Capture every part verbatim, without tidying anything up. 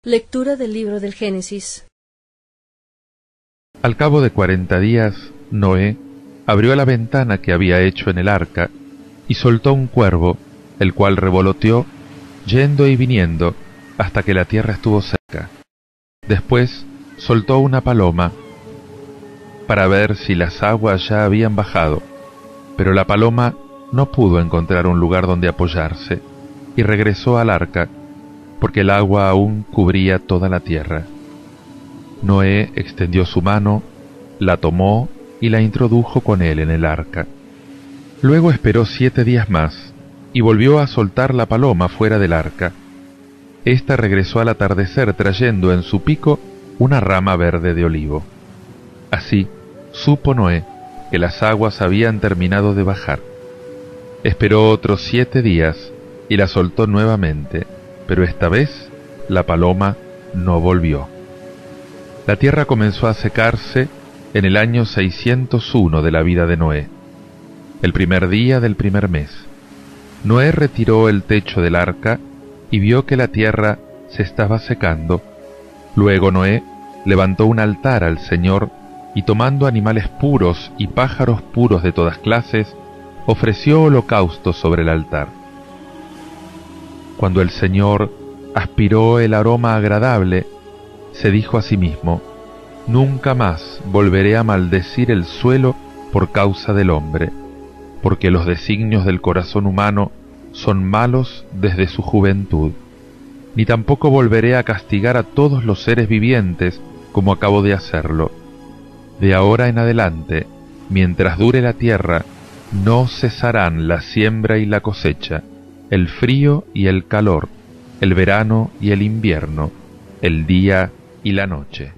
Lectura del libro del Génesis. Al cabo de cuarenta días, Noé abrió la ventana que había hecho en el arca y soltó un cuervo, el cual revoloteó, yendo y viniendo, hasta que la tierra estuvo seca. Después soltó una paloma para ver si las aguas ya habían bajado, pero la paloma no pudo encontrar un lugar donde apoyarse y regresó al arca, porque el agua aún cubría toda la tierra. Noé extendió su mano, la tomó y la introdujo con él en el arca. Luego esperó siete días más y volvió a soltar la paloma fuera del arca. Esta regresó al atardecer trayendo en su pico una rama verde de olivo. Así supo Noé que las aguas habían terminado de bajar. Esperó otros siete días y la soltó nuevamente, pero esta vez la paloma no volvió. La tierra comenzó a secarse en el año seiscientos uno de la vida de Noé, el primer día del primer mes. Noé retiró el techo del arca y vio que la tierra se estaba secando. Luego Noé levantó un altar al Señor y tomando animales puros y pájaros puros de todas clases, ofreció holocaustos sobre el altar. Cuando el Señor aspiró el aroma agradable, se dijo a sí mismo: «Nunca más volveré a maldecir el suelo por causa del hombre, porque los designios del corazón humano son malos desde su juventud. Ni tampoco volveré a castigar a todos los seres vivientes como acabo de hacerlo. De ahora en adelante, mientras dure la tierra, no cesarán la siembra y la cosecha, el frío y el calor, el verano y el invierno, el día y la noche».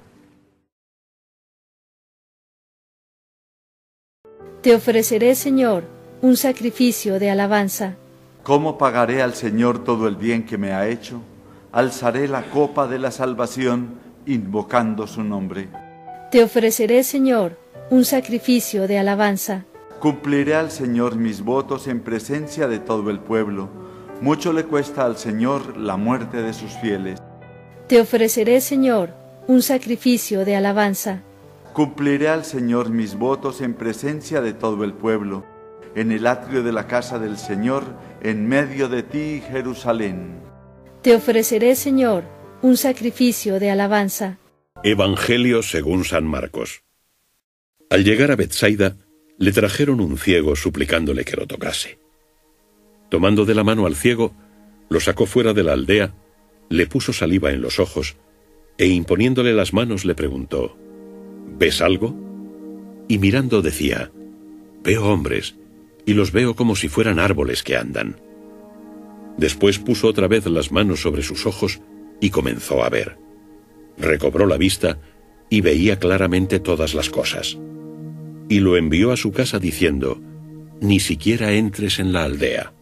Te ofreceré, Señor, un sacrificio de alabanza. ¿Cómo pagaré al Señor todo el bien que me ha hecho? Alzaré la copa de la salvación, invocando su nombre. Te ofreceré, Señor, un sacrificio de alabanza. Cumpliré al Señor mis votos en presencia de todo el pueblo. Mucho le cuesta al Señor la muerte de sus fieles. Te ofreceré, Señor, un sacrificio de alabanza. Cumpliré al Señor mis votos en presencia de todo el pueblo, en el atrio de la casa del Señor, en medio de ti, Jerusalén. Te ofreceré, Señor, un sacrificio de alabanza. Evangelio según San Marcos. Al llegar a Betsaida, le trajeron un ciego suplicándole que lo tocase. Tomando de la mano al ciego, lo sacó fuera de la aldea, le puso saliva en los ojos, e imponiéndole las manos le preguntó: ¿ves algo? Y mirando decía: veo hombres, y los veo como si fueran árboles que andan. Después puso otra vez las manos sobre sus ojos y comenzó a ver. Recobró la vista y veía claramente todas las cosas. Y lo envió a su casa diciendo: ni siquiera entres en la aldea.